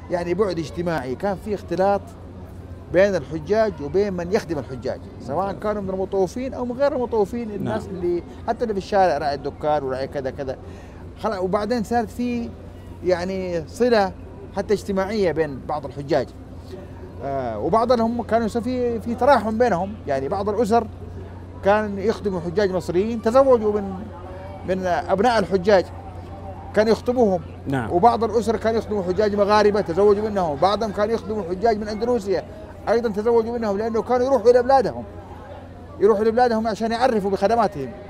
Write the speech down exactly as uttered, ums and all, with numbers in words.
يعني بعد اجتماعي، كان في اختلاط بين الحجاج وبين من يخدم الحجاج، سواء كانوا من المطوفين او من غير المطوفين، الناس نعم. اللي حتى اللي في الشارع راعي الدكان وراعي كذا كذا خلاص. وبعدين صارت في يعني صله حتى اجتماعيه بين بعض الحجاج، آه وبعضهم كانوا في في تراحم بينهم، يعني بعض الاسر كان يخدموا حجاج مصريين تزوجوا من من ابناء الحجاج كان يخطبوهم، نعم. وبعض الاسر كان يخدموا حجاج مغاربه تزوجوا منهم، بعضهم كان يخدموا حجاج من اندونيسيا ايضا تزوجوا منهم، لانه كانوا يروحوا الى بلادهم يروحوا لبلادهم عشان يعرفوا بخدماتهم.